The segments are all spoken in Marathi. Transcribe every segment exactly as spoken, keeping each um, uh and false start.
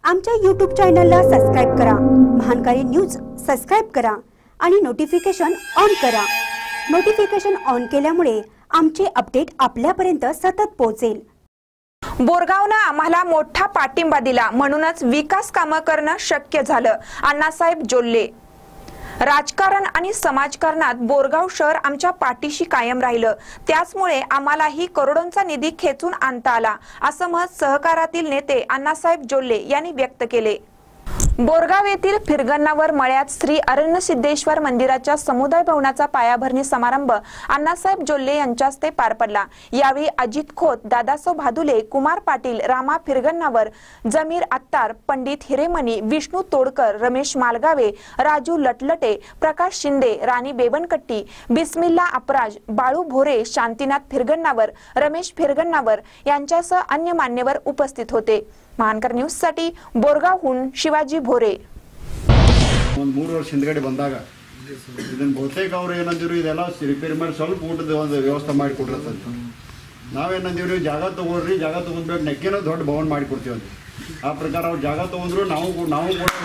आमच्या यूट्यूब चॅनलला सबस्क्राइब करा, महानकारी न्यूज सबस्क्राइब करा आणि नोटिफिकेशन ऑन करा। नोटिफिकेशन ऑन केल्यामुळे आमचे अपडेट आपल्यापर्यंत सतत पोहोचेल। बोरगावने आम्हाला मोठा पाठिंबा दिला, म्हणूनच विकास कामे करणे शक्य झालं। अण्णासाहेब जोल्ले। राजकारण आणि समाजकारणात बोरगाव शहर आमच्या पाठीशी कायम राहिलं, त्याचमुळे आम्हालाही करोडोंचा निधी खेचून आणता आला, असं मत सहकारातील नेते अण्णासाहेब जोल्ले यांनी व्यक्त केले। बोरगाव येथील फिरगन्नावर मळ्यात श्री अरण्यसिद्धेश्वर मंदिराच्या समुदाय भवनाचा पायाभरणी समारंभ अण्णासाहेब जोल्ले यांच्या हस्ते पार पडला। यावेळी अजित खोत, दादासाहेब भादुले, कुमार पाटील, रामा फिरगन्नावर, जमीर अत्तार, पंडित हिरेमणी, विष्णू तोडकर, रमेश मालगावे, राजू लटलटे, प्रकाश शिंदे, राणी बेबनकट्टी, बिस्मिल्ला अपराज, बाळू भोरे, शांतीनाथ फिरगन्नावर, रमेश फिरगन्नावर यांच्यासह अन्य मान्यवर उपस्थित होते। महानकर न्यूज साठी बोरगावहून शिवाजी भोरे। ಮೂರು ವರ್ಷ ಹಿಂದಗಡೆ ಬಂದಾಗ ಇದನ್ನ ಬಹುತೇಕ ಅವರು ಏನಂದಿರು ಇದೆಲ್ಲ ರಿಪೇರಿ ಮಾಡಿ ಸ್ವಲ್ಪ ಊಟದ ಒಂದು ವ್ಯವಸ್ಥೆ ಮಾಡಿ ಕೊಡ್ರತ್ತಂತ ನಾವೇನಂದಿವ್ರಿ ಜಾಗ ತಗೊಳ್ರಿ ಜಾಗ ತಗೊಂಡ್ಬೇಕು ನೆಕ್ಕಿನ ದೊಡ್ಡ ಭವನ ಮಾಡಿ ಕೊಡ್ತೀವಿ ಅಂತ ಆ ಪ್ರಕಾರ ಅವ್ರು ಜಾಗ ತಗೊಂಡ್ರು ನಾವು ನಾವು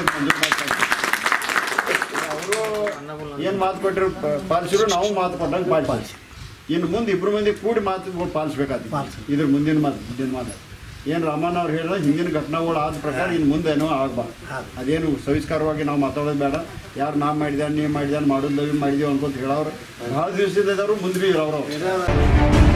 ಅವರು ಏನು ಮಾತು ಕೊಟ್ಟರು ಪಾಲಿಸಿದ್ರು ನಾವು ಮಾತು ಕೊಟ್ಟಂಗೆ ಪಾಲಿಸಿ ಇನ್ನು ಮುಂದೆ ಇಬ್ಬರು ಮಂದಿ ಕೂಡಿ ಮಾತು ಪಾಲಿಸ್ಬೇಕಾಗ್ತದೆ ಇದ್ರ ಮುಂದಿನ ಮಾತು ಮುಂದಿನ ಮಾತು ಏನು ರಾಮಣ್ಣ ಅವ್ರು ಹೇಳಿದ್ರೆ ಹಿಂದಿನ ಘಟನೆಗಳು ಆದ ಪ್ರಕಾರ ಇನ್ನು ಮುಂದೇನೋ ಆಗಬಾರ್ದು ಅದೇನು ಸವಿಸ್ಕಾರವಾಗಿ ನಾವು ಮಾತಾಡೋದು ಬೇಡ ಯಾರು ನಾ ಮಾಡಿದ ನೀವು ಮಾಡಿದ ಮಾಡೋದು ಮಾಡಿದೀವಿ ಅನ್ಕೊಂತ ಹೇಳೋರು ಭಾಳ ದಿವಸದವರು ಮುಂದೆ ಭೀ ಇರೋರು